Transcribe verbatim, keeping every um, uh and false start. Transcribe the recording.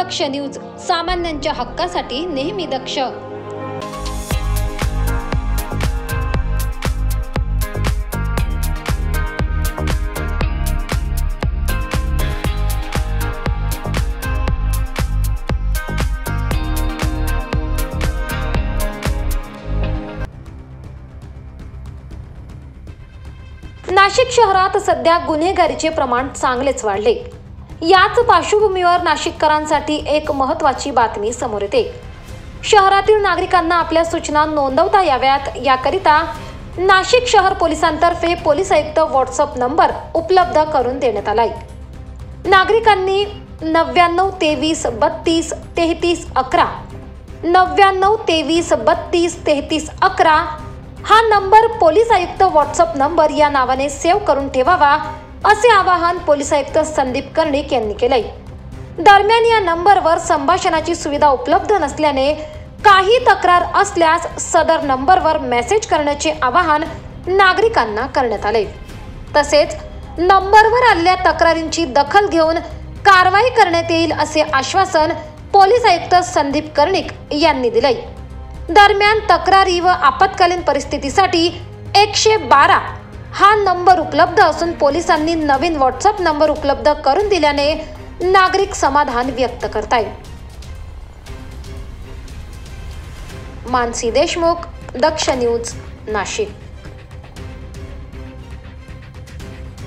दक्ष news, सामान्यांच्या हक्कासाठी नेहमी दक्ष। नाशिक शहरात सध्या गुन्हेगारीचे प्रमाण चांगलेच वाढले। याच पार्श्वभूमीवर नाशिककरांसाठी एक महत्त्वाची बातमी समोर येते। शहरातील नागरिकांना आपल्या सूचना नोंदवता याव्यात याकरिता नाशिक शहर पोलिसांतर्फे पोलीस आयुक्त व्हॉट्सअप नंबर उपलब्ध करून देण्यात आलाय। नागरिकांनी नव्याण्णव तेवीस बत्तीस तेहतीस अकरा नव्याण्णव तेवीस बत्तीस तेहतीस अकरा हा नंबर पोलीस आयुक्त व्हॉट्सअप नंबर या नावाने सेव्ह करून ठेवावा, असे आवाहन पोलीस आयुक्त संदीप कर्णिक यांनी केले। दरम्यान या नंबरवर संभाषणाची सुविधा उपलब्ध नसल्याने काही तक्रार असल्यास सदर नंबरवर मेसेज करण्याचे आवाहन नागरिकांना करण्यात आले। तसेच नंबरवर आलेल्या तक्रारींची दखल घेऊन कारवाई करण्यात येईल, असे आश्वासन पोलीस आयुक्त संदीप कर्णिक यांनी दिले। दरम्यान तक्रारी व आपत्कालीन परिस्थितीसाठी एकशे बारा हा नंबर उपलब्ध असून पोलिसांनी नवीन व्हॉट्सअप नंबर उपलब्ध करून दिल्याने नागरिक समाधान व्यक्त करतायत। मानसी देशमुख, दक्ष न्यूज, नाशिक।